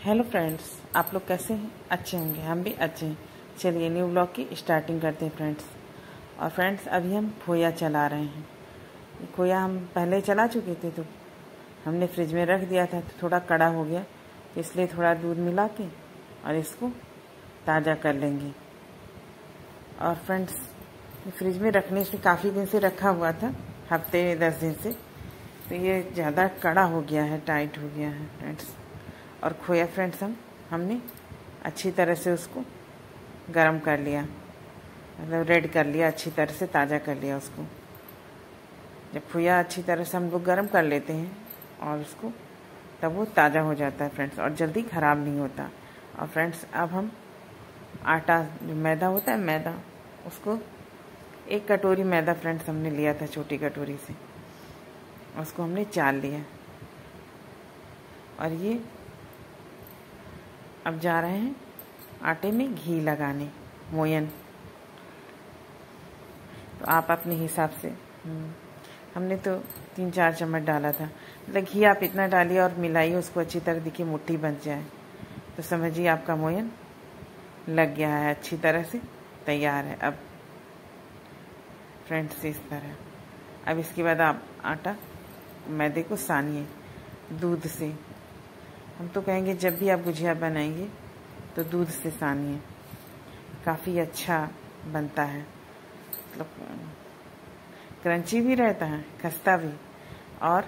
Hello friends, आप लोग कैसे हैं? अच्छे होंगे, हम भी अच्छे हैं। चलिए न्यू ब्लॉग की स्टार्टिंग करते हैं फ्रेंड्स। और फ्रेंड्स अभी हम खोया चला रहे हैं। खोया हम पहले चला चुके थे, तो हमने फ्रिज में रख दिया था, तो थोड़ा कड़ा हो गया, तो इसलिए थोड़ा दूध मिला के और इसको ताज़ा कर लेंगे। और फ्रेंड्स फ्रिज में रखने से काफ़ी दिन से रखा हुआ था, हफ्ते 10 दिन से, तो ये ज़्यादा कड़ा हो गया है, टाइट हो गया है फ्रेंड्स। और खोया फ्रेंड्स हमने अच्छी तरह से उसको गरम कर लिया, मतलब रेड कर लिया, अच्छी तरह से ताज़ा कर लिया उसको। जब खोया अच्छी तरह से हम लोग गरम कर लेते हैं और उसको, तब वो ताज़ा हो जाता है फ्रेंड्स, और जल्दी ख़राब नहीं होता। और फ्रेंड्स अब हम आटा, जो मैदा होता है, मैदा, उसको 1 कटोरी मैदा फ्रेंड्स हमने लिया था, छोटी कटोरी से, उसको हमने चाल लिया। और ये अब जा रहे हैं आटे में घी लगाने, मोयन। तो आप अपने हिसाब से, हमने तो 3-4 चम्मच डाला था, मतलब घी आप इतना डालिए और मिलाइए उसको अच्छी तरह, देखिए मुट्ठी बन जाए तो समझिए आपका मोयन लग गया है, अच्छी तरह से तैयार है। अब फ्रेंड्स इस तरह, अब इसके बाद आप आटा, मैदे को सानिए दूध से। हम तो कहेंगे जब भी आप गुजिया बनाएंगे तो दूध से सानिए, काफ़ी अच्छा बनता है, मतलब क्रंची भी रहता है, खस्ता भी, और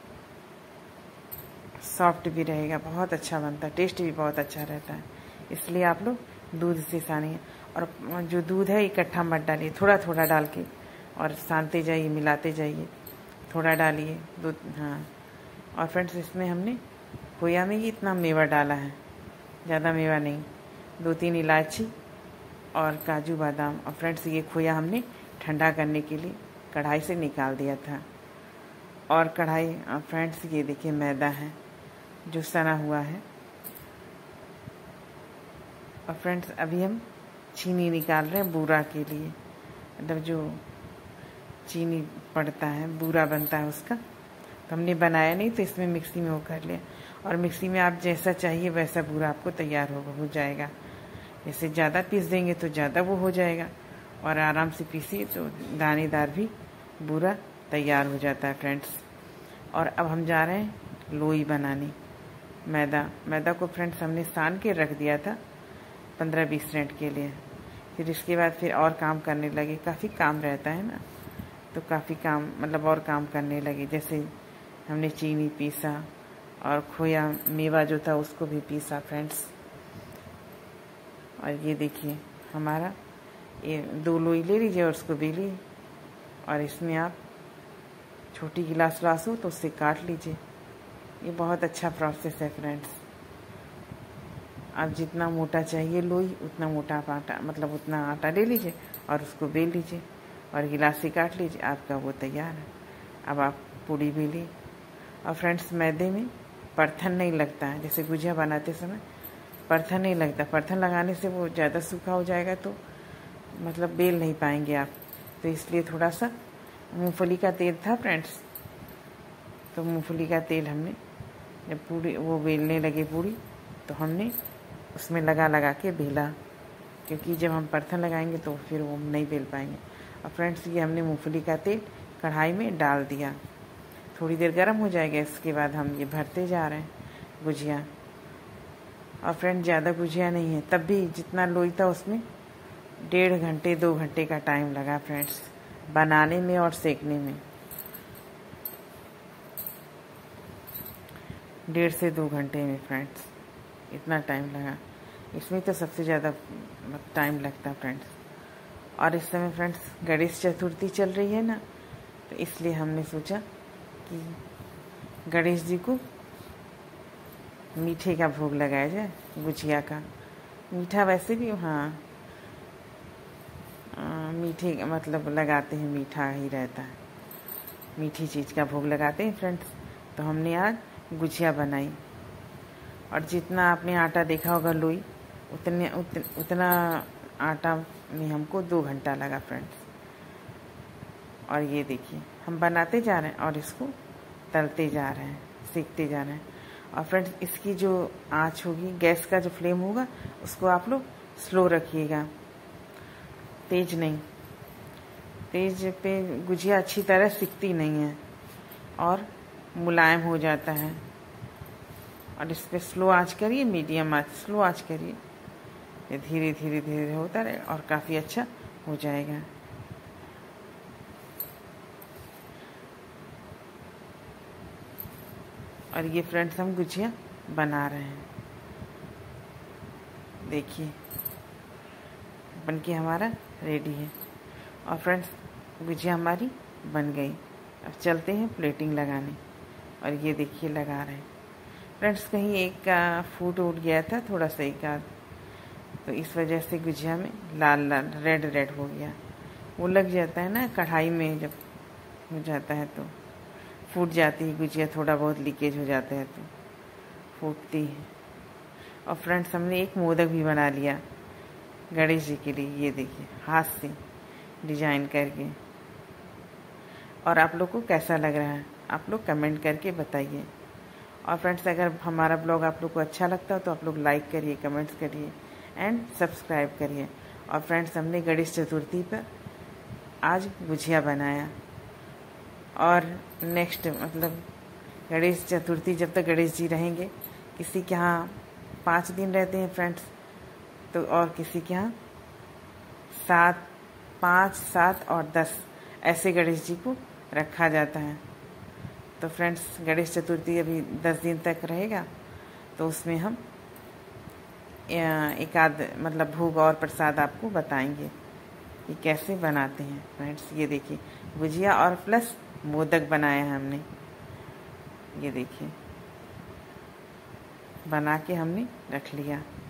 सॉफ्ट भी रहेगा, बहुत अच्छा बनता है, टेस्ट भी बहुत अच्छा रहता है। इसलिए आप लोग दूध से सानिए। और जो दूध है इकट्ठा मत डालिए, थोड़ा थोड़ा डाल के और सानते जाइए, मिलाते जाइए, थोड़ा डालिए दूध। हाँ, और फ्रेंड्स इसमें हमने खोया में ही इतना मेवा डाला है, ज़्यादा मेवा नहीं, 2-3 इलायची और काजू बादाम। और फ्रेंड्स ये खोया हमने ठंडा करने के लिए कढ़ाई से निकाल दिया था। और कढ़ाई, फ्रेंड्स ये देखिए मैदा है जो सना हुआ है। और फ्रेंड्स अभी हम चीनी निकाल रहे हैं बूरा के लिए, मतलब जो चीनी पड़ता है, बूरा बनता है उसका। तो हमने बनाया नहीं, तो इसमें मिक्सी में वो कर लिया। और मिक्सी में आप जैसा चाहिए वैसा बूरा आपको तैयार हो जाएगा। जैसे ज़्यादा पीस देंगे तो ज़्यादा वो हो जाएगा, और आराम से पीसिए तो दानेदार भी बूरा तैयार हो जाता है फ्रेंड्स। और अब हम जा रहे हैं लोई बनाने। मैदा को फ्रेंड्स हमने सान के रख दिया था 15-20 मिनट के लिए। फिर इसके बाद फिर और काम करने लगे, काफ़ी काम रहता है ना, तो काफ़ी काम, मतलब और काम करने लगे। जैसे हमने चीनी पीसा और खोया मेवा जो था उसको भी पीसा फ्रेंड्स। और ये देखिए हमारा ये 2 लोई ले लीजिए और उसको बेलिए, और इसमें आप छोटी गिलास हो तो उससे काट लीजिए। ये बहुत अच्छा प्रोसेस है फ्रेंड्स। आप जितना मोटा चाहिए लोई, उतना मोटा आप आटा, मतलब उतना आटा ले लीजिए और उसको बेल लीजिए और गिलास से काट लीजिए, आपका वो तैयार है। अब आप पूड़ी बेलिए। और फ्रेंड्स मैदे में परथन नहीं लगता है, जैसे गुजिया बनाते समय परथन नहीं लगता। परथन लगाने से वो ज़्यादा सूखा हो जाएगा, तो मतलब बेल नहीं पाएंगे आप। तो इसलिए थोड़ा सा मूंगफली का तेल था फ्रेंड्स, तो मूंगफली का तेल हमने, जब पूड़ी वो बेलने लगे पूड़ी, तो हमने उसमें लगा के बेला, क्योंकि जब हम परथन लगाएंगे तो फिर वो नहीं बेल पाएंगे। और फ्रेंड्स ये हमने मूंगफली का तेल कढ़ाई में डाल दिया, थोड़ी देर गर्म हो जाएगा, इसके बाद हम ये भरते जा रहे हैं गुजिया। और फ्रेंड ज़्यादा गुजिया नहीं है, तब भी जितना लोई था उसमें 1.5 घंटे 2 घंटे का टाइम लगा फ्रेंड्स, बनाने में और सेकने में। 1.5 से 2 घंटे में फ्रेंड्स इतना टाइम लगा। इसमें तो सबसे ज़्यादा टाइम लगता है फ्रेंड्स। और इस समय फ्रेंड्स गणेश चतुर्थी चल रही है ना, तो इसलिए हमने सोचा कि गणेश जी को मीठे का भोग लगाया जाए, गुजिया का। मीठा वैसे भी, हाँ, मीठे मतलब लगाते हैं, मीठा ही रहता है, मीठी चीज़ का भोग लगाते हैं फ्रेंड्स। तो हमने आज गुजिया बनाई। और जितना आपने आटा देखा होगा लोई, उतना आटा में हमको 2 घंटा लगा फ्रेंड्स। और ये देखिए हम बनाते जा रहे हैं और इसको तलते जा रहे हैं, सीखते जा रहे हैं। और फ्रेंड्स इसकी जो आँच होगी, गैस का जो फ्लेम होगा, उसको आप लोग स्लो रखिएगा, तेज नहीं। तेज पे गुजिया अच्छी तरह सिकती नहीं है और मुलायम हो जाता है। और इस पे स्लो आँच करिए, मीडियम आँच, स्लो आँच करिए। ये धीरे धीरे धीरे होता रहे और काफ़ी अच्छा हो जाएगा। और ये फ्रेंड्स हम गुजिया बना रहे हैं, देखिए बनके हमारा रेडी है। और फ्रेंड्स गुजिया हमारी बन गई। अब चलते हैं प्लेटिंग लगाने। और ये देखिए लगा रहे हैं फ्रेंड्स। कहीं एक का फूट उठ गया था थोड़ा सा एक आध, तो इस वजह से गुजिया में लाल लाल रेड रेड हो गया। वो लग जाता है ना कढ़ाई में, जब हो जाता है तो फूट जाती है गुजिया, थोड़ा बहुत लीकेज हो जाता है तो फूटती है। और फ्रेंड्स हमने एक मोदक भी बना लिया गणेश जी के लिए, ये देखिए हाथ से डिजाइन करके। और आप लोग को कैसा लग रहा है आप लोग कमेंट करके बताइए। और फ्रेंड्स अगर हमारा ब्लॉग आप लोग को अच्छा लगता हो तो आप लोग लाइक करिए, कमेंट्स करिए एंड सब्सक्राइब करिए। और फ्रेंड्स हमने गणेश चतुर्थी पर आज गुजिया बनाया। और नेक्स्ट मतलब गणेश चतुर्थी, जब तक गणेश जी रहेंगे, किसी के यहाँ 5 दिन रहते हैं फ्रेंड्स, तो और किसी के यहाँ 7, 5, 7 और 10 ऐसे गणेश जी को रखा जाता है। तो फ्रेंड्स गणेश चतुर्थी अभी 10 दिन तक रहेगा, तो उसमें हम एक आध मतलब भोग और प्रसाद आपको बताएंगे कि कैसे बनाते हैं। फ्रेंड्स ये देखिए गुजिया और प्लस मोदक बनाया है हमने, ये देखिए बना के हमने रख लिया।